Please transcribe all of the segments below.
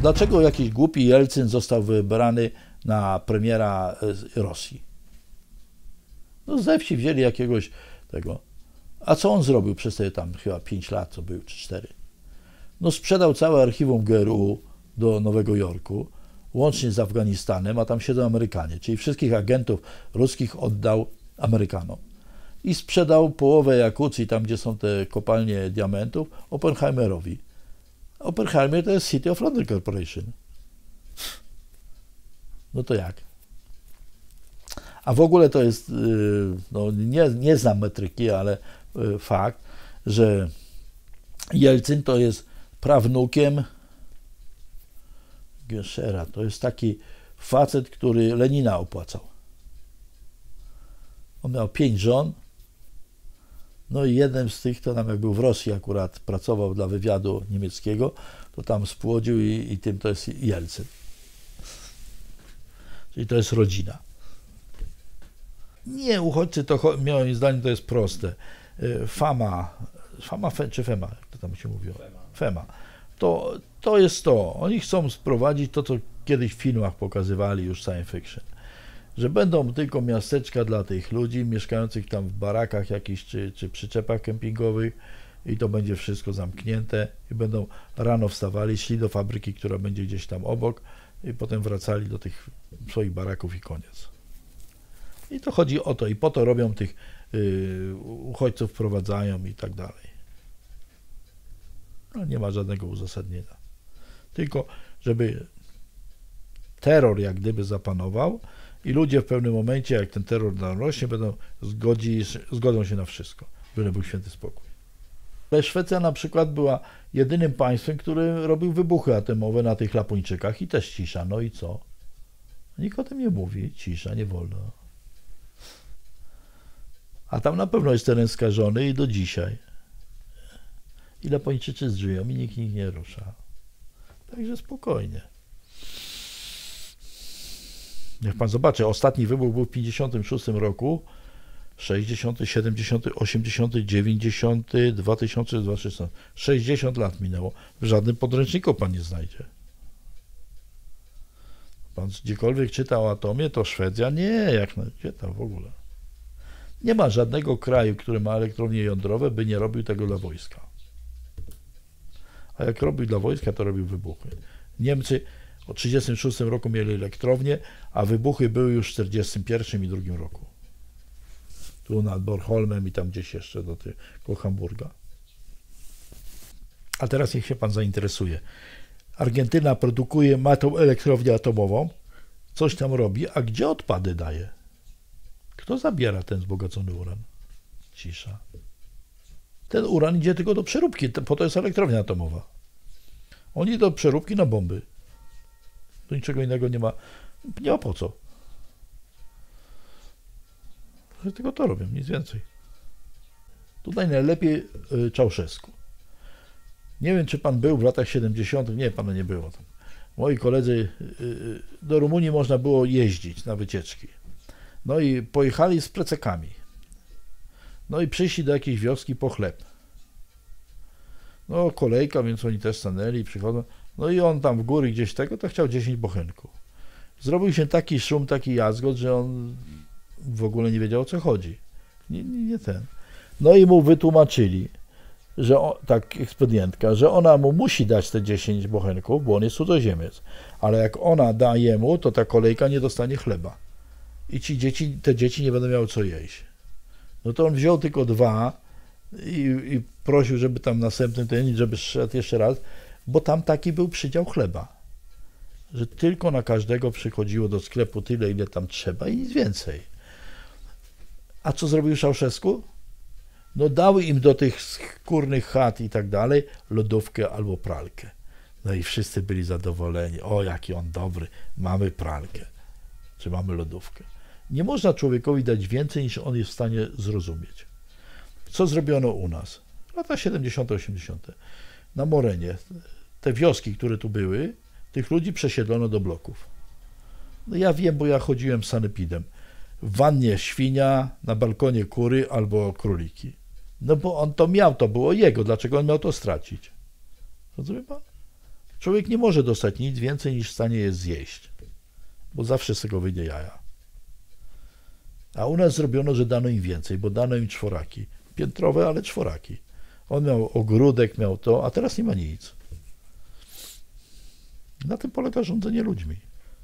Dlaczego jakiś głupi Jelcyn został wybrany na premiera Rosji? No ze wsi wzięli jakiegoś tego. A co on zrobił przez te tam chyba 5 lat, co był, czy 4? No sprzedał całe archiwum GRU do Nowego Jorku, łącznie z Afganistanem, a tam siedzą Amerykanie, czyli wszystkich agentów ruskich oddał Amerykanom. I sprzedał połowę Jakucji, tam gdzie są te kopalnie diamentów, Oppenheimerowi. Oppenheimer to jest City of London Corporation. No to jak? A w ogóle to jest, no nie znam metryki, ale fakt, że Jelcyn to jest prawnukiem Geschera. To jest taki facet, który Lenina opłacał. On miał 5 żon, no i jednym z tych, to tam jak był w Rosji akurat, pracował dla wywiadu niemieckiego, to tam spłodził i tym to jest Jelcyn. Czyli to jest rodzina. Nie, uchodźcy to, moim zdaniem, to jest proste. Fama czy Fema, jak to tam się mówiło? Fema. To jest to. Oni chcą sprowadzić to, co kiedyś w filmach pokazywali, już science fiction. Że będą tylko miasteczka dla tych ludzi mieszkających tam w barakach jakichś, czy przyczepach kempingowych i to będzie wszystko zamknięte i będą rano wstawali, szli do fabryki, która będzie gdzieś tam obok i potem wracali do tych swoich baraków i koniec. I to chodzi o to i po to robią tych uchodźców, wprowadzają i tak dalej. No, nie ma żadnego uzasadnienia. Tylko, żeby terror jak gdyby zapanował i ludzie w pewnym momencie, jak ten terror narośnie, zgodzą się na wszystko, byle był święty spokój. Ale Szwecja na przykład była jedynym państwem, które robił wybuchy atomowe na tych Lapończykach i też cisza. No i co? Nikt o tym nie mówi. Cisza, nie wolno. A tam na pewno jest teren skażony i do dzisiaj. I Lapończycy żyją i nikt ich nie rusza. Także spokojnie. Niech pan zobaczy, ostatni wybuch był w 1956 roku, 60, 70, 80, 90, 2026. 60 lat minęło. W żadnym podręczniku pan nie znajdzie. Pan gdziekolwiek czytał o atomie, to Szwecja? Nie, gdzie tam w ogóle? Nie ma żadnego kraju, który ma elektrownie jądrowe, by nie robił tego dla wojska. A jak robił dla wojska, to robił wybuchy. Niemcy w 1936 roku mieli elektrownię, a wybuchy były już w 1941 i 1942 roku. Tu nad Bornholmem i tam gdzieś jeszcze do tego Hamburga. A teraz niech się pan zainteresuje. Argentyna produkuje, ma tą elektrownię atomową, coś tam robi, a gdzie odpady daje? Kto zabiera ten wzbogacony uran? Cisza. Ten uran idzie tylko do przeróbki, po to jest elektrownia atomowa. Oni do przeróbki na bomby. To niczego innego nie ma. Nie ma po co. Tylko to robią, nic więcej. Tutaj najlepiej Czałszewsku. Nie wiem, czy pan był w latach 70. Nie, pana nie było tam. Moi koledzy, do Rumunii można było jeździć na wycieczki. No i pojechali z plecakami. No i przyszli do jakiejś wioski po chleb. No kolejka, więc oni też stanęli, przychodzą. No i on tam w góry gdzieś tego, to chciał 10 bochenków. Zrobił się taki szum, taki jazgot, że on w ogóle nie wiedział, o co chodzi. Nie ten. No i mu wytłumaczyli, że tak ekspedientka, że ona mu musi dać te 10 bochenków, bo on jest cudzoziemiec. Ale jak ona da jemu, to ta kolejka nie dostanie chleba. I te dzieci nie będą miały co jeść. No to on wziął tylko 2 i prosił, żeby tam następny ten, żeby szedł jeszcze raz, bo tam taki był przydział chleba. Że tylko na każdego przychodziło do sklepu tyle, ile tam trzeba i nic więcej. A co zrobił Czałszewsku? No dały im do tych skórnych chat i tak dalej lodówkę albo pralkę. No i wszyscy byli zadowoleni. O, jaki on dobry, mamy pralkę, czy mamy lodówkę. Nie można człowiekowi dać więcej, niż on jest w stanie zrozumieć. Co zrobiono u nas? Lata 70., 80. Na Morenie. Te wioski, które tu były, tych ludzi przesiedlono do bloków. No ja wiem, bo ja chodziłem z sanepidem. W wannie świnia, na balkonie kury albo króliki. No bo on to miał, to było jego. Dlaczego on miał to stracić? Rozumie pan? Człowiek nie może dostać nic więcej niż w stanie jest zjeść, bo zawsze z tego wyjdzie jaja. A u nas zrobiono, że dano im więcej, bo dano im czworaki. Piętrowe, ale czworaki. On miał ogródek, miał to, a teraz nie ma nic. Na tym polega rządzenie ludźmi.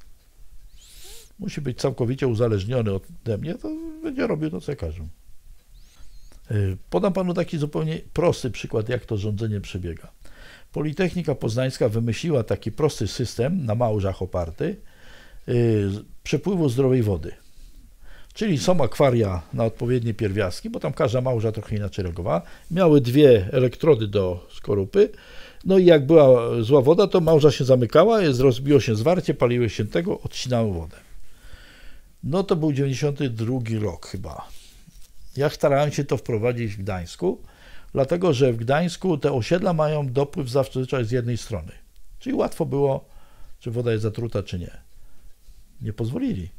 Musi być całkowicie uzależniony ode mnie, to będzie robił to, co ja każę. Podam panu taki zupełnie prosty przykład, jak to rządzenie przebiega. Politechnika Poznańska wymyśliła taki prosty system, na małżach oparty, przepływu zdrowej wody. Czyli są akwaria na odpowiednie pierwiastki, bo tam każda małża trochę inaczej reagowała. Miały dwie elektrody do skorupy, no i jak była zła woda, to małża się zamykała, rozbiło się zwarcie, paliły się tego, odcinały wodę. No to był 92 rok chyba. Ja starałem się to wprowadzić w Gdańsku, dlatego że w Gdańsku te osiedla mają dopływ zazwyczaj z jednej strony. Czyli łatwo było, czy woda jest zatruta, czy nie. Nie pozwolili.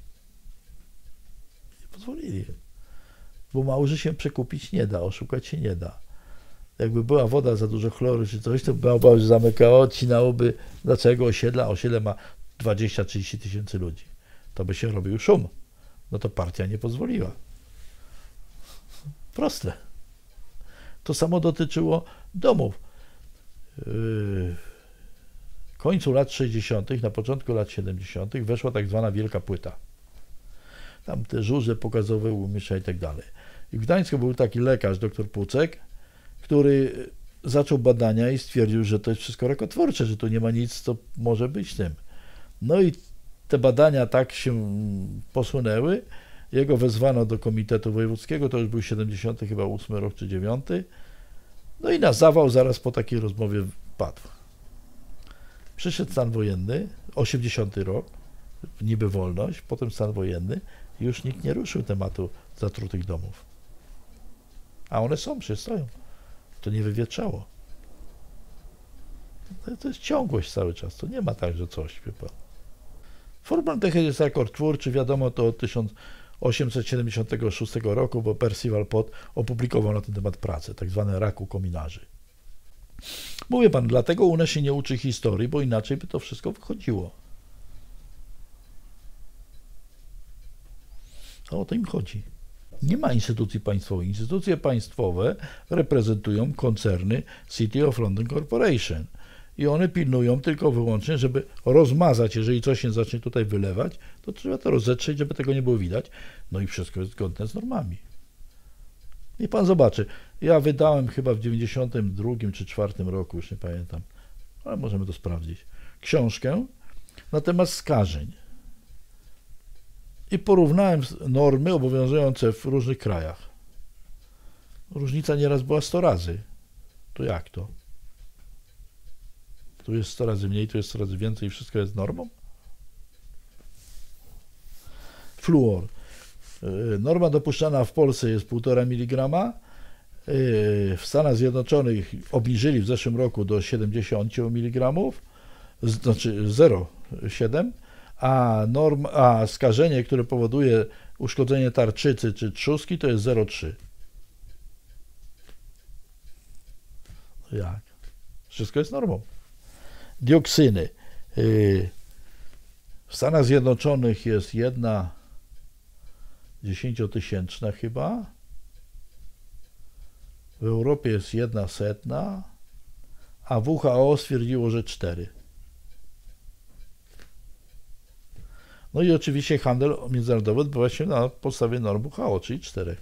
Bo małży się przekupić nie da, oszukać się nie da. Jakby była woda za dużo chloru czy coś, to małż zamykało, odcinałoby dlaczego osiedla. Osiedle ma 20-30 tysięcy ludzi. To by się robił szum. No to partia nie pozwoliła. Proste. To samo dotyczyło domów. W końcu lat 60., na początku lat 70. weszła tak zwana wielka płyta. Tam te żurze pokazowe, umieszczenia i tak dalej. I w Gdańsku był taki lekarz, dr Pucek, który zaczął badania i stwierdził, że to jest wszystko rakotwórcze, że tu nie ma nic, co może być tym. No i te badania tak się posunęły. Jego wezwano do Komitetu Wojewódzkiego, to już był 78 rok czy 9. No i na zawał zaraz po takiej rozmowie padł. Przyszedł stan wojenny, 80 rok, niby wolność, potem stan wojenny i już nikt nie ruszył tematu zatrutych domów. A one są, przecież stoją. To nie wywietrzało. To jest ciągłość cały czas, to nie ma tak, że coś, wie pan. Formaldehyд jest rakotwórczy, wiadomo to od 1876 roku, bo Percival Pott opublikował na ten temat pracę, tak zwane raku kominarzy. Mówię pan, dlatego u nas się nie uczy historii, bo inaczej by to wszystko wychodziło. A o to im chodzi. Nie ma instytucji państwowych. Instytucje państwowe reprezentują koncerny City of London Corporation. I one pilnują tylko wyłącznie, żeby rozmazać, jeżeli coś się zacznie tutaj wylewać, to trzeba to rozetrzeć, żeby tego nie było widać. No i wszystko jest zgodne z normami. I pan zobaczy, ja wydałem chyba w 92 czy 4 roku, już nie pamiętam, ale możemy to sprawdzić, książkę na temat skażeń. I porównałem normy obowiązujące w różnych krajach. Różnica nieraz była 100 razy. To jak to? Tu jest 100 razy mniej, tu jest 100 razy więcej i wszystko jest normą? Fluor. Norma dopuszczana w Polsce jest 1,5 mg. W Stanach Zjednoczonych obniżyli w zeszłym roku do 70 mg, znaczy 0,7, a skażenie, które powoduje uszkodzenie tarczycy czy trzustki, to jest 0,3. Jak? Wszystko jest normą. Dioksyny. W Stanach Zjednoczonych jest 1 dziesięciotysięczna chyba. W Europie jest 1/100, a WHO stwierdziło, że 4. No i oczywiście handel międzynarodowy odbywa się na podstawie norm WHO, czyli 4.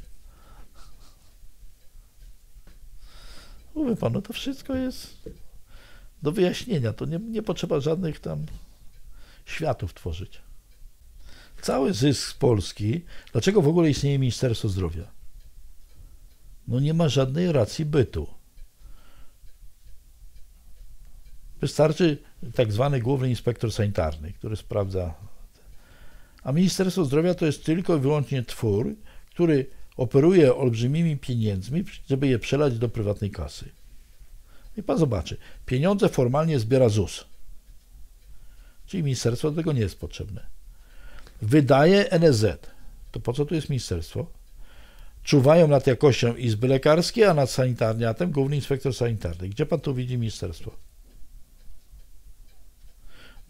Mówię panu, to wszystko jest do wyjaśnienia. To nie potrzeba żadnych tam światów tworzyć. Cały zysk z Polski, dlaczego w ogóle istnieje Ministerstwo Zdrowia? No nie ma żadnej racji bytu. Wystarczy tak zwany główny inspektor sanitarny, który sprawdza. A Ministerstwo Zdrowia to jest tylko i wyłącznie twór, który operuje olbrzymimi pieniędzmi, żeby je przelać do prywatnej kasy. I pan zobaczy, pieniądze formalnie zbiera ZUS, czyli ministerstwo do tego nie jest potrzebne. Wydaje NSZ, to po co tu jest ministerstwo? Czuwają nad jakością izby lekarskie, a nad sanitariatem główny inspektor sanitarny. Gdzie pan tu widzi ministerstwo?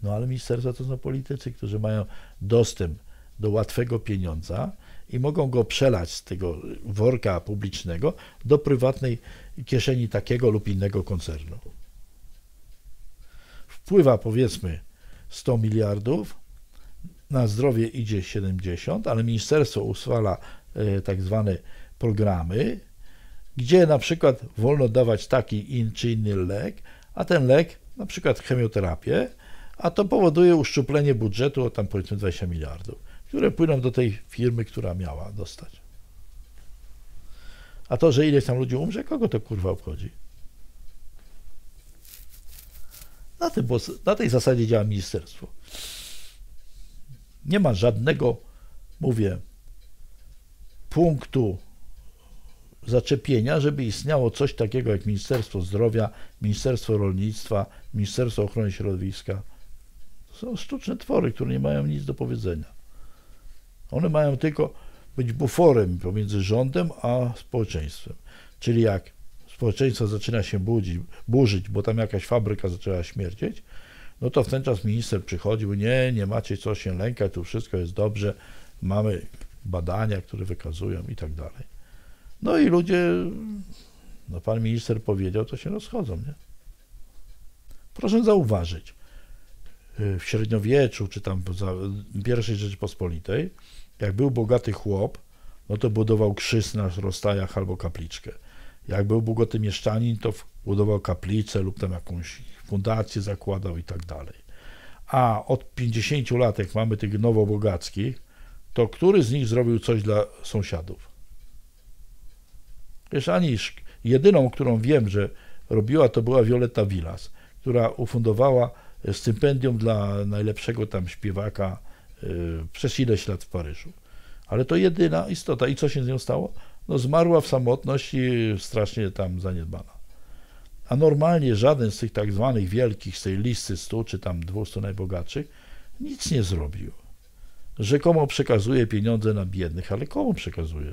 No ale ministerstwa to są politycy, którzy mają dostęp do łatwego pieniądza i mogą go przelać z tego worka publicznego do prywatnej kieszeni takiego lub innego koncernu. Wpływa powiedzmy 100 miliardów, na zdrowie idzie 70, ale ministerstwo uchwala tak zwane programy, gdzie na przykład wolno dawać taki czy inny lek, a ten lek, na przykład chemioterapię, a to powoduje uszczuplenie budżetu o tam powiedzmy 20 miliardów, które płyną do tej firmy, która miała dostać. A to, że ileś tam ludzi umrze, kogo to kurwa obchodzi? Na tej zasadzie działa ministerstwo. Nie ma żadnego, mówię, punktu zaczepienia, żeby istniało coś takiego jak Ministerstwo Zdrowia, Ministerstwo Rolnictwa, Ministerstwo Ochrony Środowiska. To są sztuczne twory, które nie mają nic do powiedzenia. One mają tylko być buforem pomiędzy rządem a społeczeństwem. Czyli jak społeczeństwo zaczyna się burzyć, bo tam jakaś fabryka zaczęła śmierdzieć, no to w ten czas minister przychodził, nie macie co się lękać, tu wszystko jest dobrze, mamy badania, które wykazują i tak dalej. No i ludzie, no pan minister powiedział, to się rozchodzą, nie? Proszę zauważyć, w średniowieczu, czy tam w I Rzeczypospolitej, jak był bogaty chłop, no to budował krzyż na rozstajach albo kapliczkę. Jak był bogaty mieszczanin, to budował kaplicę lub tam jakąś fundację zakładał i tak dalej. A od 50 lat, jak mamy tych nowobogackich, to który z nich zrobił coś dla sąsiadów? Wiesz, jedyną, którą wiem, że robiła, to była Violetta Villas, która ufundowała stypendium dla najlepszego tam śpiewaka przez ileś lat w Paryżu. Ale to jedyna istota. I co się z nią stało? No zmarła w samotności, strasznie tam zaniedbana. A normalnie żaden z tych tak zwanych wielkich, z tej listy 100 czy tam 200 najbogatszych, nic nie zrobił. Rzekomo przekazuje pieniądze na biednych, ale komu przekazuje?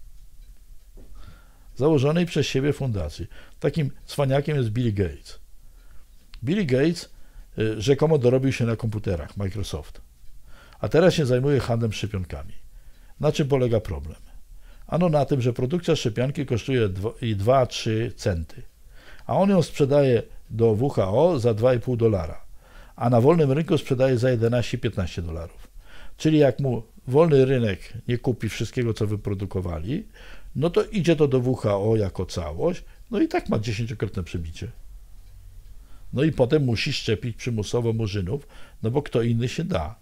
Założonej przez siebie fundacji. Takim cwaniakiem jest Bill Gates. Bill Gates rzekomo dorobił się na komputerach Microsoft, a teraz się zajmuje handlem szczepionkami. Na czym polega problem? Ano na tym, że produkcja szczepionki kosztuje 2-3 centy, a on ją sprzedaje do WHO za $2,5, a na wolnym rynku sprzedaje za 11-15 dolarów. Czyli jak mu wolny rynek nie kupi wszystkiego, co wyprodukowali, no to idzie to do WHO jako całość, no i tak ma 10-krotne przebicie. No i potem musi szczepić przymusowo murzynów, no bo kto inny się da.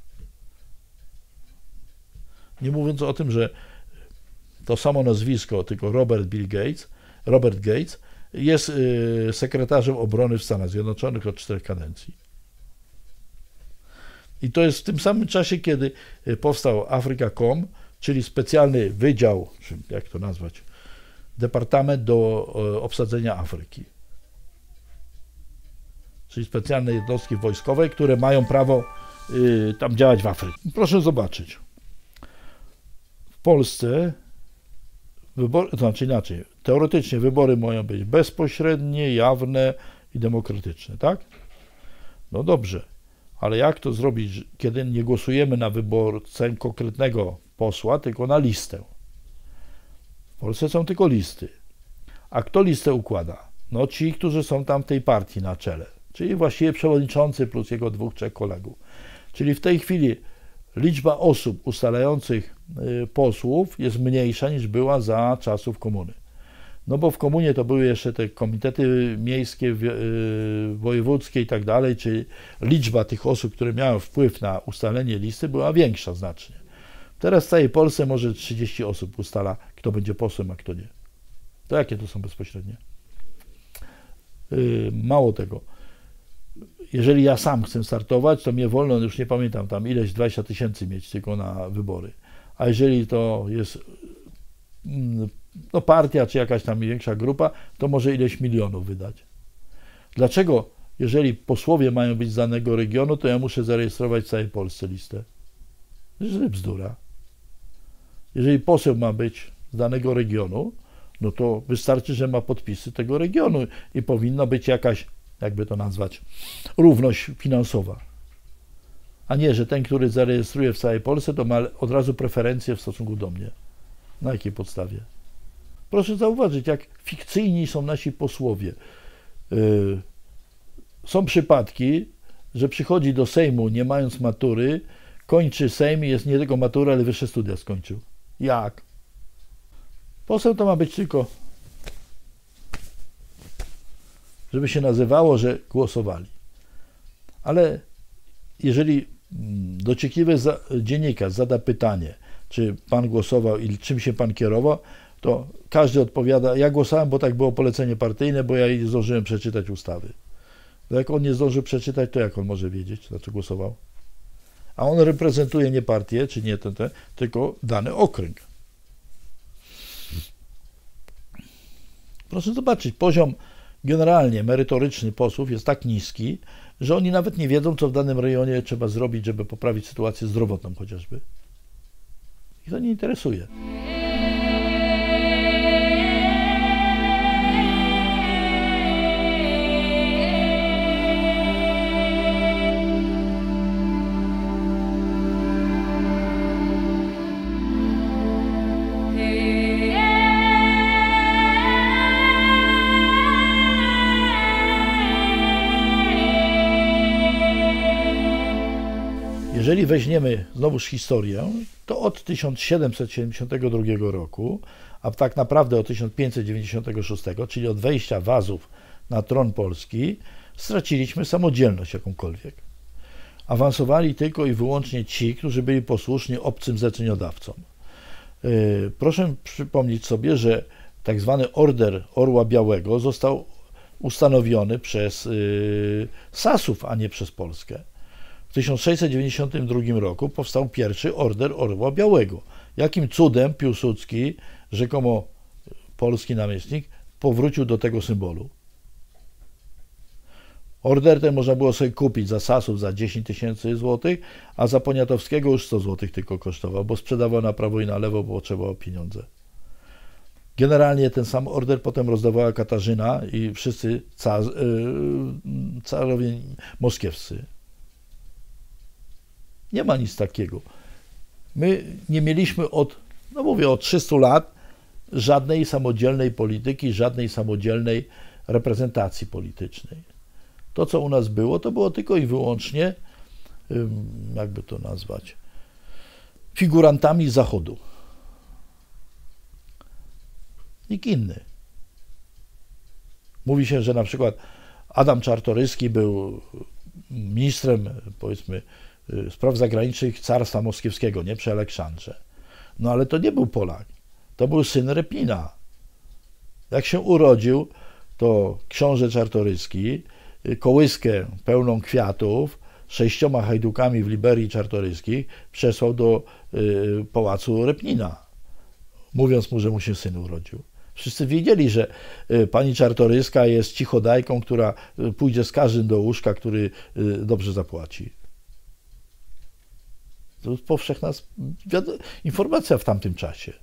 Nie mówiąc o tym, że to samo nazwisko, tylko Robert Gates jest sekretarzem obrony w Stanach Zjednoczonych od 4 kadencji. I to jest w tym samym czasie, kiedy powstał Africa.com, czyli specjalny wydział, czy jak to nazwać, departament do obsadzenia Afryki. Czyli specjalne jednostki wojskowe, które mają prawo tam działać w Afryce. Proszę zobaczyć. W Polsce wybory, to znaczy inaczej, teoretycznie wybory mają być bezpośrednie, jawne i demokratyczne, tak? No dobrze, ale jak to zrobić, kiedy nie głosujemy na wyborcę konkretnego posła, tylko na listę? W Polsce są tylko listy. A kto listę układa? No ci, którzy są tam w tej partii na czele, czyli właściwie przewodniczący plus jego 2-3 kolegów. Czyli w tej chwili liczba osób ustalających posłów jest mniejsza niż była za czasów komuny. No bo w komunie to były jeszcze te komitety miejskie, wojewódzkie i tak dalej, czyli liczba tych osób, które miały wpływ na ustalenie listy, była większa znacznie. Teraz w całej Polsce może 30 osób ustala, kto będzie posłem, a kto nie. To jakie to są bezpośrednie? Mało tego. Jeżeli ja sam chcę startować, to mnie wolno, już nie pamiętam, tam ileś 20 000 mieć tylko na wybory. A jeżeli to jest no, partia, czy jakaś tam większa grupa, to może ileś milionów wydać. Dlaczego, jeżeli posłowie mają być z danego regionu, to ja muszę zarejestrować w całej Polsce listę? To jest bzdura. Jeżeli poseł ma być z danego regionu, no to wystarczy, że ma podpisy tego regionu i powinna być jakaś, jakby to nazwać, równość finansowa. a nie, że ten, który zarejestruje w całej Polsce, to ma od razu preferencje w stosunku do mnie. Na jakiej podstawie? Proszę zauważyć, jak fikcyjni są nasi posłowie. Są przypadki, że przychodzi do Sejmu nie mając matury, kończy Sejm i jest nie tylko matura, ale wyższe studia skończył. Jak? Poseł to ma być tylko, żeby się nazywało, że głosowali. Ale jeżeli dociekliwy dziennikarz zada pytanie, czy pan głosował i czym się pan kierował, to każdy odpowiada, ja głosowałem, bo tak było polecenie partyjne, bo ja nie zdążyłem przeczytać ustawy. To jak on nie zdąży przeczytać, to jak on może wiedzieć, na co głosował? A on reprezentuje nie partię, czy nie ten, tylko dany okręg. Proszę zobaczyć, poziom generalnie merytoryczny posłów jest tak niski, że oni nawet nie wiedzą, co w danym rejonie trzeba zrobić, żeby poprawić sytuację zdrowotną chociażby. Ich to nie interesuje. Jeżeli weźmiemy znowuż historię, to od 1772 roku, a tak naprawdę od 1596, czyli od wejścia Wazów na tron Polski, straciliśmy samodzielność jakąkolwiek. Awansowali tylko i wyłącznie ci, którzy byli posłuszni obcym zleceniodawcom. Proszę przypomnieć sobie, że tak zwany Order Orła Białego został ustanowiony przez Sasów, a nie przez Polskę. W 1692 roku powstał pierwszy Order Orła Białego. Jakim cudem Piłsudski, rzekomo polski namiestnik, powrócił do tego symbolu? Order ten można było sobie kupić za Sasów za 10 000 złotych, a za Poniatowskiego już 100 złotych tylko kosztował, bo sprzedawał na prawo i na lewo, bo trzeba było pieniądze. Generalnie ten sam order potem rozdawała Katarzyna i wszyscy carowie moskiewscy. Nie ma nic takiego. My nie mieliśmy od 300 lat żadnej samodzielnej polityki, żadnej samodzielnej reprezentacji politycznej. To, co u nas było, to było tylko i wyłącznie, jakby to nazwać, figurantami Zachodu. Nikt inny. Mówi się, że na przykład Adam Czartoryski był ministrem, powiedzmy, spraw zagranicznych Carstwa Moskiewskiego, nie, przy Aleksandrze. No ale to nie był Polak, to był syn Repnina. Jak się urodził, to książę Czartoryski kołyskę pełną kwiatów 6 hajdukami w Liberii Czartoryskich przesłał do pałacu Repnina, mówiąc mu, że mu się syn urodził. Wszyscy wiedzieli, że pani Czartoryska jest cichodajką, która pójdzie z każdym do łóżka, który dobrze zapłaci. To jest powszechna informacja w tamtym czasie.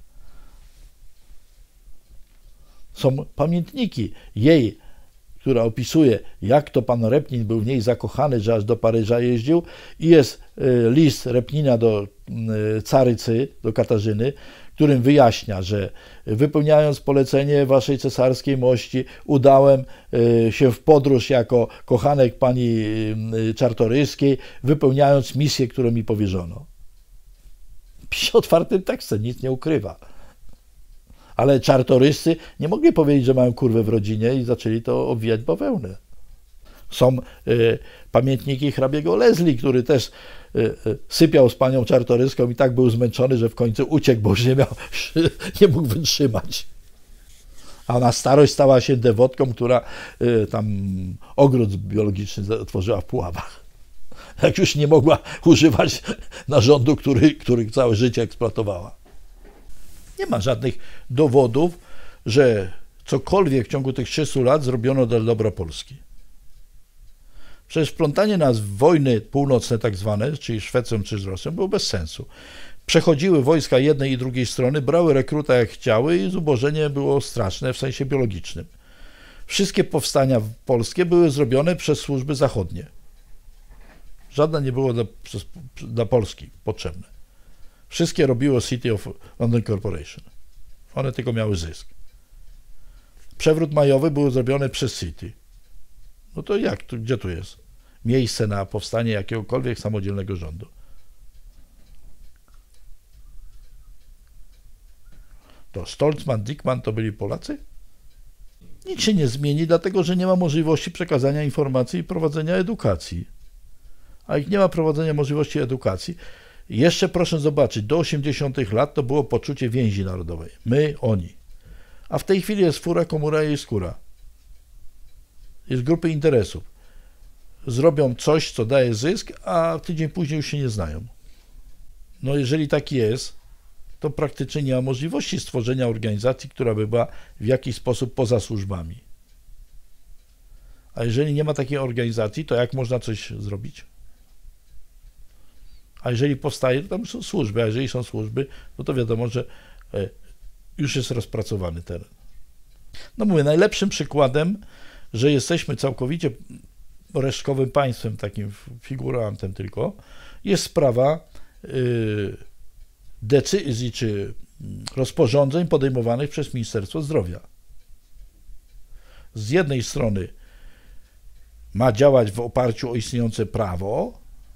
Są pamiętniki jej, która opisuje, jak to pan Repnin był w niej zakochany, że aż do Paryża jeździł, i jest list Repnina do carycy, do Katarzyny, którym wyjaśnia, że wypełniając polecenie waszej cesarskiej mości, udałem się w podróż jako kochanek pani Czartoryskiej, wypełniając misję, którą mi powierzono. Pisze otwartym tekstem, nic nie ukrywa. Ale czartoryscy nie mogli powiedzieć, że mają kurwę w rodzinie i zaczęli to obwijać bawełnę. Są pamiętniki hrabiego Leslie, który też sypiał z panią Czartoryską i tak był zmęczony, że w końcu uciekł, bo już nie mógł wytrzymać. A na starość stała się dewotką, która tam ogród biologiczny tworzyła w Puławach. Jak już nie mogła używać narządu, który całe życie eksploatowała. Nie ma żadnych dowodów, że cokolwiek w ciągu tych 300 lat zrobiono dla dobra Polski. Przecież wplątanie nas w wojny północne tak zwane, czyli Szwecją czy z Rosją, było bez sensu. Przechodziły wojska jednej i drugiej strony, brały rekruta jak chciały i zubożenie było straszne w sensie biologicznym. Wszystkie powstania polskie były zrobione przez służby zachodnie. Żadna nie było dla Polski potrzebne. Wszystkie robiło City of London Corporation. One tylko miały zysk. Przewrót majowy był zrobiony przez City. No to jak? Gdzie tu jest miejsce na powstanie jakiegokolwiek samodzielnego rządu? To Stolzmann, Dickmann to byli Polacy? Nic się nie zmieni, dlatego że nie ma możliwości przekazania informacji i prowadzenia edukacji. A jak nie ma prowadzenia możliwości edukacji, jeszcze proszę zobaczyć, do 80 lat to było poczucie więzi narodowej. My, oni. A w tej chwili jest fura, komura i skóra. Jest grupy interesów. Zrobią coś, co daje zysk, a tydzień później już się nie znają. No jeżeli tak jest, to praktycznie nie ma możliwości stworzenia organizacji, która by była w jakiś sposób poza służbami. A jeżeli nie ma takiej organizacji, to jak można coś zrobić? A jeżeli powstaje, to tam są służby, a jeżeli są służby, no to wiadomo, że już jest rozpracowany teren. No mówię, najlepszym przykładem, że jesteśmy całkowicie resztkowym państwem, takim figurantem tylko, jest sprawa decyzji czy rozporządzeń podejmowanych przez Ministerstwo Zdrowia. Z jednej strony ma działać w oparciu o istniejące prawo,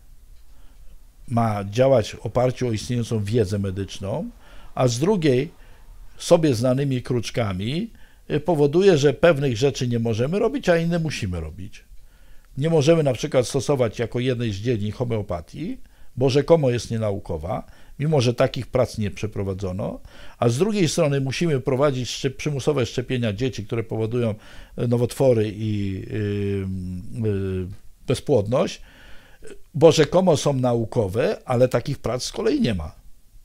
ma działać w oparciu o istniejącą wiedzę medyczną, a z drugiej sobie znanymi kruczkami powoduje, że pewnych rzeczy nie możemy robić, a inne musimy robić. Nie możemy na przykład stosować jako jednej z dziedzin homeopatii, bo rzekomo jest nienaukowa, mimo że takich prac nie przeprowadzono, a z drugiej strony musimy prowadzić przymusowe szczepienia dzieci, które powodują nowotwory i bezpłodność, bo rzekomo są naukowe, ale takich prac z kolei nie ma.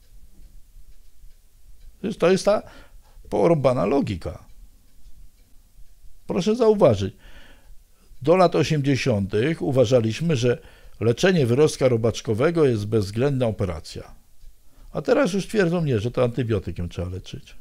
To jest ta porąbana logika. Proszę zauważyć, do lat 80. uważaliśmy, że leczenie wyrostka robaczkowego jest bezwzględna operacja. A teraz już twierdzą nie, że to antybiotykiem trzeba leczyć.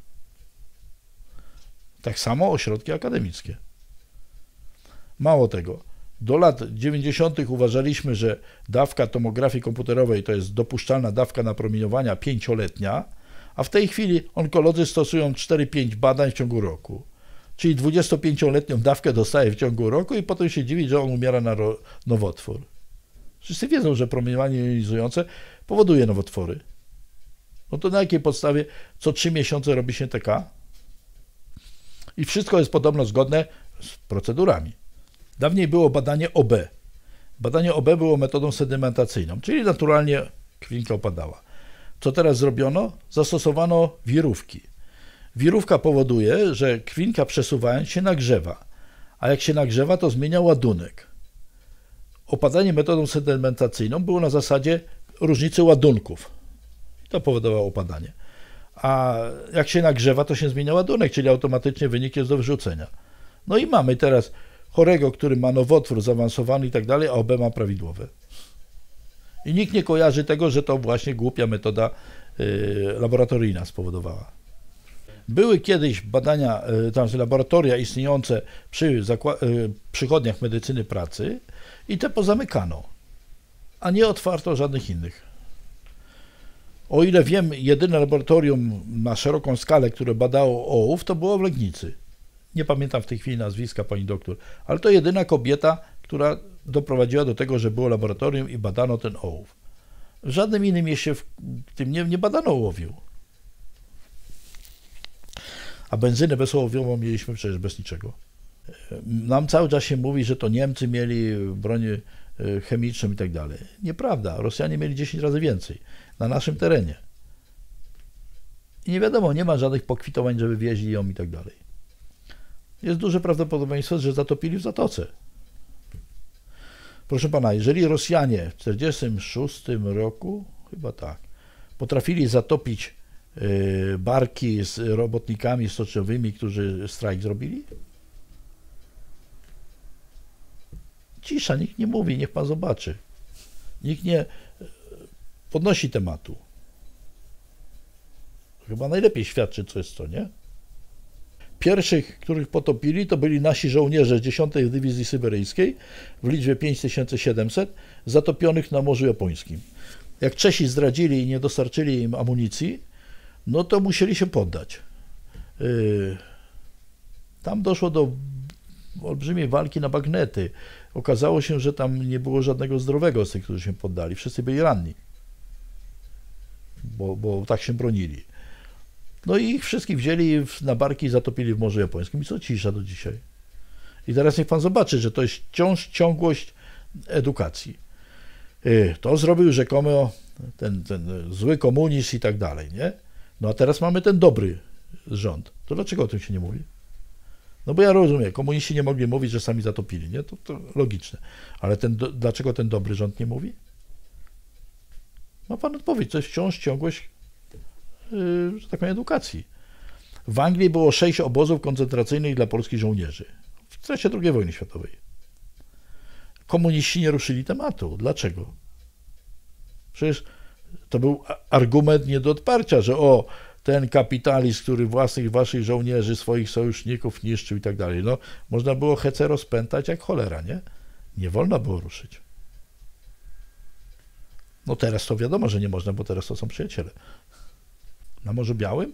Tak samo ośrodki akademickie. Mało tego, do lat 90. uważaliśmy, że dawka tomografii komputerowej to jest dopuszczalna dawka napromieniowania 5-letnia, a w tej chwili onkolodzy stosują 4-5 badań w ciągu roku. Czyli 25-letnią dawkę dostaje w ciągu roku i potem się dziwi, że on umiera na nowotwór. Wszyscy wiedzą, że promieniowanie jonizujące powoduje nowotwory. No to na jakiej podstawie co 3 miesiące robi się TK? I wszystko jest podobno zgodne z procedurami. Dawniej było badanie OB. Badanie OB było metodą sedymentacyjną, czyli naturalnie krwinka opadała. Co teraz zrobiono? Zastosowano wirówki. Wirówka powoduje, że krwinka przesuwając się nagrzewa, a jak się nagrzewa, to zmienia ładunek. Opadanie metodą sedymentacyjną było na zasadzie różnicy ładunków. To powodowało opadanie. A jak się nagrzewa, to się zmienia ładunek, czyli automatycznie wynik jest do wyrzucenia. No i mamy teraz chorego, który ma nowotwór zaawansowany i tak dalej, a OB ma prawidłowe. I nikt nie kojarzy tego, że to właśnie głupia metoda laboratoryjna spowodowała. Były kiedyś badania, laboratoria istniejące przy przychodniach medycyny pracy i te pozamykano, a nie otwarto żadnych innych. O ile wiem, jedyne laboratorium na szeroką skalę, które badało ołów, to było w Legnicy. Nie pamiętam w tej chwili nazwiska pani doktor, ale to jedyna kobieta, która doprowadziła do tego, że było laboratorium i badano ten ołów. W żadnym innym mieście w tym nie badano ołowiu. A benzynę bezołowiową mieliśmy przecież bez niczego. Nam cały czas się mówi, że to Niemcy mieli broń chemiczną i tak dalej. Nieprawda. Rosjanie mieli 10 razy więcej na naszym terenie. I nie wiadomo, nie ma żadnych pokwitowań, żeby wieźli ją i tak dalej. Jest duże prawdopodobieństwo, że zatopili w zatoce. Proszę pana, jeżeli Rosjanie w 1946 roku, chyba tak, potrafili zatopić barki z robotnikami stoczniowymi, którzy strajk zrobili? Cisza, nikt nie mówi, niech pan zobaczy. Nikt nie podnosi tematu. Chyba najlepiej świadczy, co jest to, nie? Pierwszych, których potopili, to byli nasi żołnierze 10. Dywizji Syberyjskiej w liczbie 5700, zatopionych na Morzu Japońskim. Jak Czesi zdradzili i nie dostarczyli im amunicji, no to musieli się poddać. Tam doszło do olbrzymiej walki na bagnety. Okazało się, że tam nie było żadnego zdrowego z tych, którzy się poddali. Wszyscy byli ranni, bo tak się bronili. No i ich wszystkich wzięli na barki i zatopili w Morzu Japońskim. I co cisza do dzisiaj. I teraz niech pan zobaczy, że to jest wciąż ciągłość edukacji. To zrobił rzekomo ten zły komunizm i tak dalej, nie? No a teraz mamy ten dobry rząd. To dlaczego o tym się nie mówi? No bo ja rozumiem, komuniści nie mogli mówić, że sami zatopili, nie? To logiczne. Ale dlaczego ten dobry rząd nie mówi? Ma pan odpowiedź, to jest wciąż ciągłość, że tak powiem, edukacji. W Anglii było 6 obozów koncentracyjnych dla polskich żołnierzy w trakcie II wojny światowej. Komuniści nie ruszyli tematu. Dlaczego? Przecież to był argument nie do odparcia, że ten kapitalizm, który waszych żołnierzy, swoich sojuszników niszczył i tak dalej. No, można było hece rozpętać jak cholera, nie? Nie wolno było ruszyć. No teraz to wiadomo, że nie można, bo teraz to są przyjaciele. Na Morzu Białym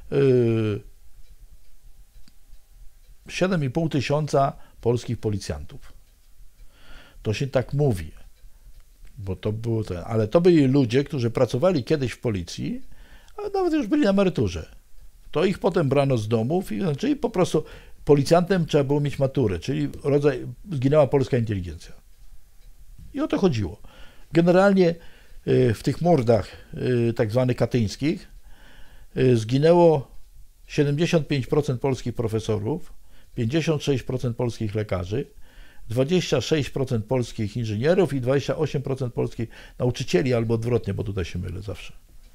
7,5 tysiąca polskich policjantów. To się tak mówi, bo to było ale to byli ludzie, którzy pracowali kiedyś w policji, a nawet już byli na emeryturze. To ich potem brano z domów, czyli po prostu policjantem trzeba było mieć maturę, czyli zginęła polska inteligencja. I o to chodziło. Generalnie w tych mordach tak zwanych katyńskich zginęło 75% polskich profesorów, 56% polskich lekarzy, 26% polskich inżynierów i 28% polskich nauczycieli, albo odwrotnie, bo tutaj się mylę zawsze.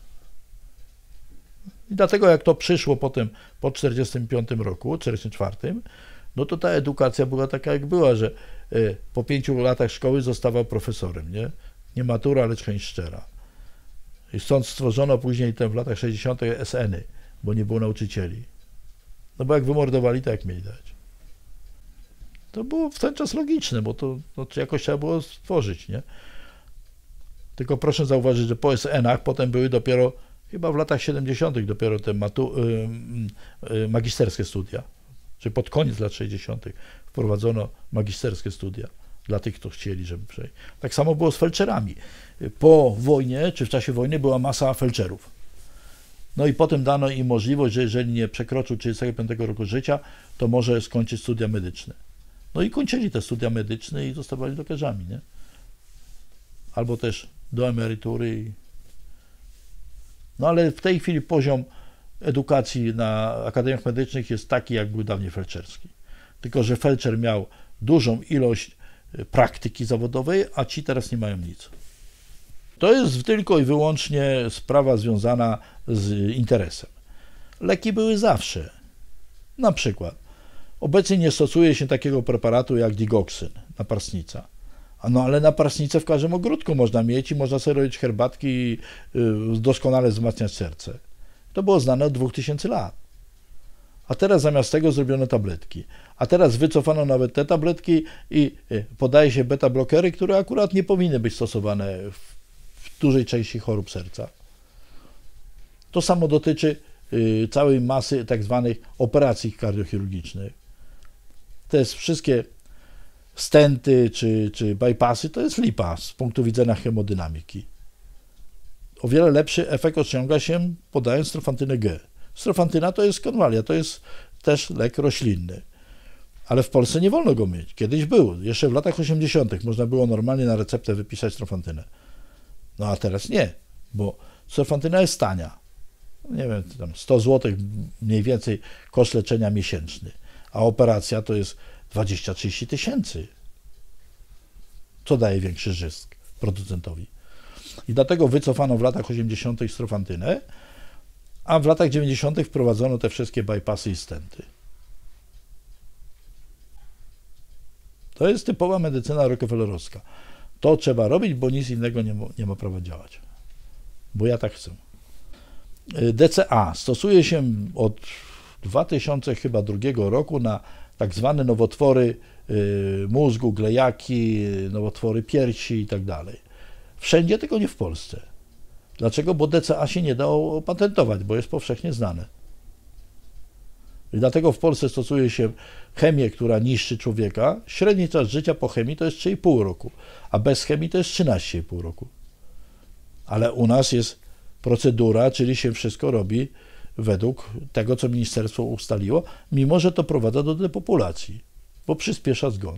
I dlatego jak to przyszło potem po 1945 roku, 1944, no to ta edukacja była taka jak była, że po 5 latach szkoły zostawał profesorem, nie? Nie matura, lecz chęć szczera. I stąd stworzono później w latach 60. SN-y, bo nie było nauczycieli. No bo jak wymordowali, to jak mieli dać? To było w ten czas logiczne, bo to jakoś trzeba było stworzyć, nie? Tylko proszę zauważyć, że po SN-ach potem były dopiero, chyba w latach 70. dopiero te magisterskie studia. Czyli pod koniec lat 60. wprowadzono magisterskie studia dla tych, kto chcieli, żeby przejść. Tak samo było z felczerami. Po wojnie, czy w czasie wojny była masa felczerów. No i potem dano im możliwość, że jeżeli nie przekroczył 35 roku życia, to może skończyć studia medyczne. No i kończyli te studia medyczne i zostawali lekarzami, nie? Albo też do emerytury. No ale w tej chwili poziom edukacji na akademiach medycznych jest taki, jak był dawniej felczerski. Tylko że felczer miał dużą ilość praktyki zawodowej, a ci teraz nie mają nic. To jest tylko i wyłącznie sprawa związana z interesem. Leki były zawsze. Na przykład obecnie nie stosuje się takiego preparatu jak digoksyn, naparstnica. No ale naparstnicę w każdym ogródku można mieć i można sobie robić herbatki i doskonale wzmacniać serce. To było znane od 2000 lat. A teraz zamiast tego zrobiono tabletki. A teraz wycofano nawet te tabletki i podaje się beta-blokery, które akurat nie powinny być stosowane w dużej części chorób serca. To samo dotyczy całej masy tak zwanych operacji kardiochirurgicznych. To jest wszystkie stenty czy bypassy, to jest lipa z punktu widzenia hemodynamiki. O wiele lepszy efekt osiąga się podając strofantynę G. Strofantyna to jest konwalia, to jest też lek roślinny. Ale w Polsce nie wolno go mieć. Kiedyś był. Jeszcze w latach 80. można było normalnie na receptę wypisać strofantynę. No a teraz nie, bo strofantyna jest tania. Nie wiem, tam 100 zł mniej więcej koszt leczenia miesięczny. A operacja to jest 20-30 tysięcy. Co daje większy zysk producentowi? I dlatego wycofano w latach 80. strofantynę, a w latach 90. wprowadzono te wszystkie bypassy i stenty. To jest typowa medycyna rockefellerowska. To trzeba robić, bo nic innego nie ma prawa działać. Bo ja tak chcę. DCA stosuje się od 2002 roku na tak zwane nowotwory mózgu, glejaki, nowotwory piersi i tak dalej. Wszędzie, tylko nie w Polsce. Dlaczego? Bo DCA się nie da opatentować, bo jest powszechnie znane. I dlatego w Polsce stosuje się chemię, która niszczy człowieka. Średni czas życia po chemii to jest 3,5 roku, a bez chemii to jest 13,5 roku. Ale u nas jest procedura, czyli się wszystko robi według tego, co ministerstwo ustaliło, mimo że to prowadza do depopulacji, bo przyspiesza zgon.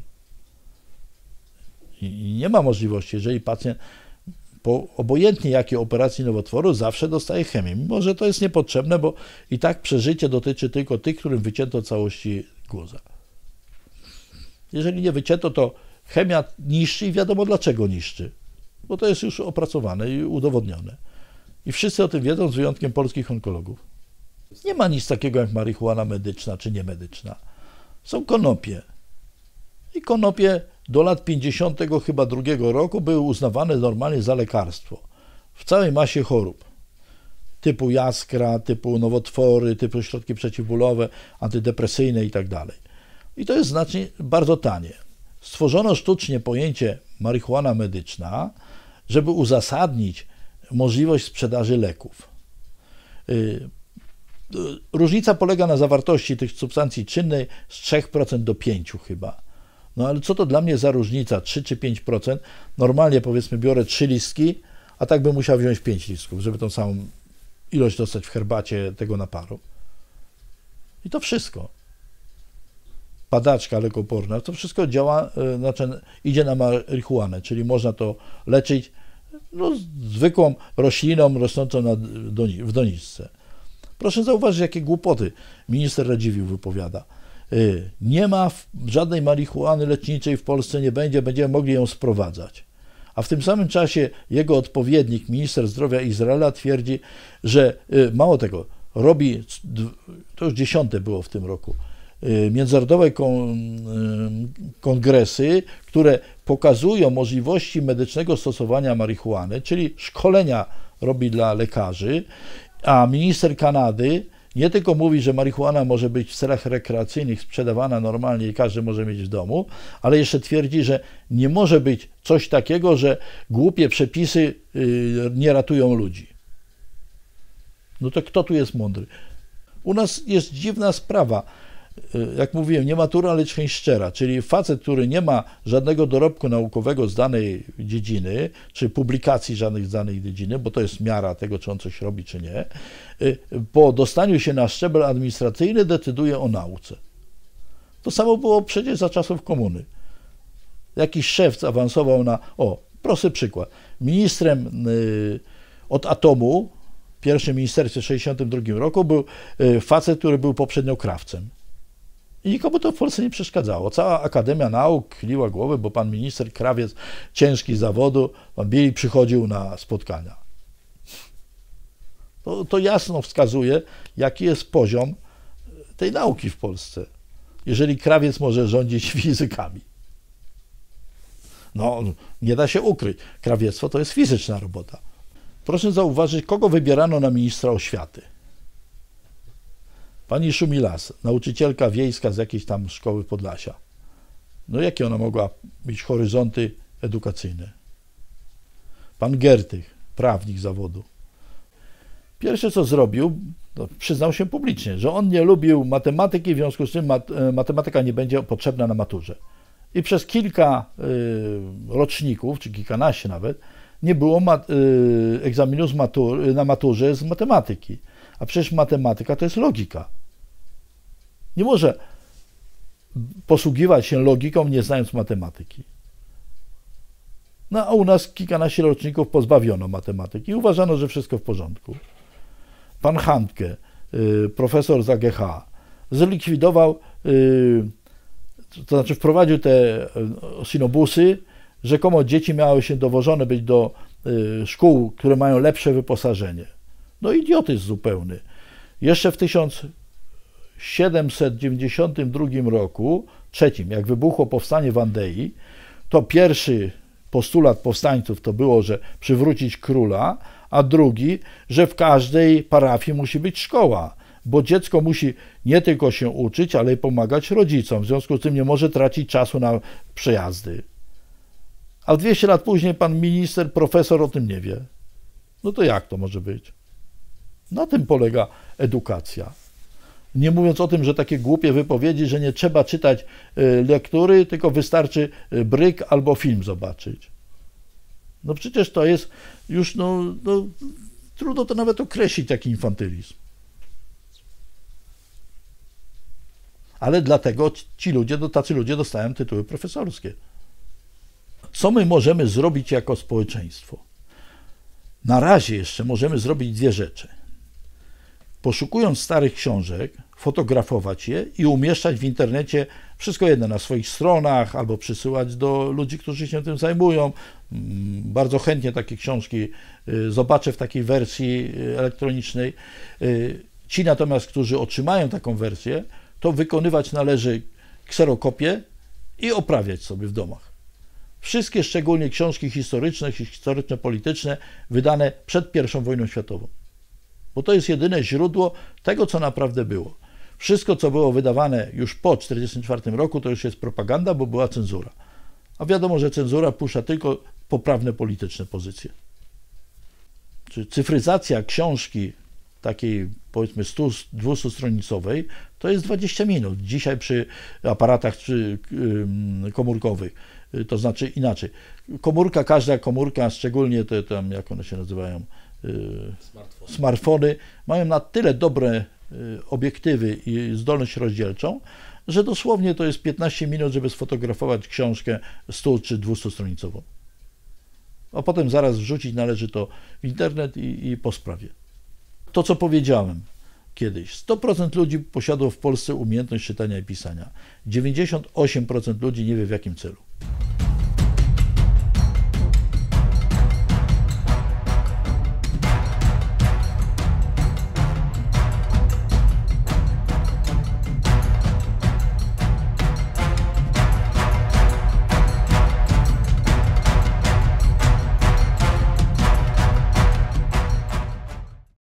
I nie ma możliwości, jeżeli pacjent po obojętnie jakiej operacji nowotworu zawsze dostaje chemię, mimo że to jest niepotrzebne, bo i tak przeżycie dotyczy tylko tych, którym wycięto całości guza. Jeżeli nie wycięto, to chemia niszczy i wiadomo dlaczego niszczy, bo to jest już opracowane i udowodnione. I wszyscy o tym wiedzą, z wyjątkiem polskich onkologów. Nie ma nic takiego jak marihuana medyczna czy niemedyczna. Są konopie. I konopie do lat 50 chyba drugiego roku były uznawane normalnie za lekarstwo w całej masie chorób typu jaskra, typu nowotwory, typu środki przeciwbólowe, antydepresyjne i tak dalej. I to jest znacznie bardzo tanie. Stworzono sztucznie pojęcie marihuana medyczna, żeby uzasadnić możliwość sprzedaży leków. Różnica polega na zawartości tych substancji czynnej z 3% do 5% chyba. No ale co to dla mnie za różnica? 3 czy 5%? Normalnie powiedzmy biorę 3 listki, a tak bym musiał wziąć 5 listków, żeby tą samą ilość dostać w herbacie tego naparu. I to wszystko. Padaczka lekoporna, to wszystko działa, znaczy idzie na marihuanę, czyli można to leczyć zwykłą rośliną rosnącą w doniczce. Proszę zauważyć, jakie głupoty minister Radziwiłł wypowiada. Nie ma żadnej marihuany leczniczej w Polsce, nie będzie, będziemy mogli ją sprowadzać. A w tym samym czasie jego odpowiednik, minister zdrowia Izraela, twierdzi, że mało tego, robi, to już 10. było w tym roku, międzynarodowe kongresy, które pokazują możliwości medycznego stosowania marihuany, czyli szkolenia robi dla lekarzy, a minister Kanady nie tylko mówi, że marihuana może być w celach rekreacyjnych sprzedawana normalnie i każdy może mieć w domu, ale jeszcze twierdzi, że nie może być coś takiego, że głupie przepisy nie ratują ludzi. No to kto tu jest mądry? U nas jest dziwna sprawa. Jak mówiłem, nie matura, lecz chęć szczera, czyli facet, który nie ma żadnego dorobku naukowego z danej dziedziny, czy publikacji żadnych z danej dziedziny, bo to jest miara tego, czy on coś robi, czy nie, po dostaniu się na szczebel administracyjny decyduje o nauce. To samo było przecież za czasów komuny. Jakiś szef zaawansował na, prosty przykład, ministrem od atomu, w pierwszym ministerstwie w 1962 roku był facet, który był poprzednio krawcem. I nikomu to w Polsce nie przeszkadzało. Cała Akademia Nauk chyliła głowę, bo pan minister krawiec, ciężki z zawodu, pan Bieli przychodził na spotkania. To jasno wskazuje, jaki jest poziom tej nauki w Polsce, jeżeli krawiec może rządzić fizykami. No, nie da się ukryć. Krawiectwo to jest fizyczna robota. Proszę zauważyć, kogo wybierano na ministra oświaty. Pani Szumilas, nauczycielka wiejska z jakiejś tam szkoły Podlasia. No jakie ona mogła mieć horyzonty edukacyjne? Pan Gertych, prawnik zawodu. Pierwsze co zrobił, to przyznał się publicznie, że on nie lubił matematyki, w związku z tym matematyka nie będzie potrzebna na maturze. I przez kilka roczników, czy kilkanaście nawet, nie było egzaminu na maturze z matematyki. A przecież matematyka to jest logika. Nie może posługiwać się logiką, nie znając matematyki. No a u nas kilkanaście roczników pozbawiono matematyki i uważano, że wszystko w porządku. Pan Handke, profesor z AGH, zlikwidował, to znaczy wprowadził te sinobusy, rzekomo dzieci miały się dowożone być do szkół, które mają lepsze wyposażenie. No idiotyzm zupełny. Jeszcze w 1792 roku, trzecim, jak wybuchło powstanie w Andei, to pierwszy postulat powstańców to było, że przywrócić króla, a drugi, że w każdej parafii musi być szkoła, bo dziecko musi nie tylko się uczyć, ale i pomagać rodzicom. W związku z tym nie może tracić czasu na przejazdy. A 200 lat później pan minister, profesor o tym nie wie. No to jak to może być? Na tym polega edukacja. Nie mówiąc o tym, że takie głupie wypowiedzi, że nie trzeba czytać lektury, tylko wystarczy bryk albo film zobaczyć. No przecież to jest już, trudno to nawet określić, taki infantylizm. Ale dlatego tacy ludzie dostają tytuły profesorskie. Co my możemy zrobić jako społeczeństwo? Na razie jeszcze możemy zrobić dwie rzeczy. Poszukując starych książek, fotografować je i umieszczać w internecie, wszystko jedno, na swoich stronach, albo przysyłać do ludzi, którzy się tym zajmują. Bardzo chętnie takie książki zobaczę w takiej wersji elektronicznej. Ci natomiast, którzy otrzymają taką wersję, to wykonywać należy kserokopię i oprawiać sobie w domach. Wszystkie, szczególnie książki historyczne, historyczno-polityczne, wydane przed I wojną światową. Bo to jest jedyne źródło tego, co naprawdę było. Wszystko, co było wydawane już po 1944 roku, to już jest propaganda, bo była cenzura. A wiadomo, że cenzura puszcza tylko poprawne polityczne pozycje. Czyli cyfryzacja książki takiej, powiedzmy, 100-200-stronicowej, to jest 20 minut. Dzisiaj przy aparatach komórkowych, to znaczy inaczej. Każda komórka, szczególnie te tam, jak one się nazywają, smartfony, mają na tyle dobre obiektywy i zdolność rozdzielczą, że dosłownie to jest 15 minut, żeby sfotografować książkę 100 czy 200-stronicową. A potem zaraz wrzucić należy to w internet i po sprawie. To, co powiedziałem kiedyś, 100% ludzi posiadało w Polsce umiejętność czytania i pisania. 98% ludzi nie wie, w jakim celu.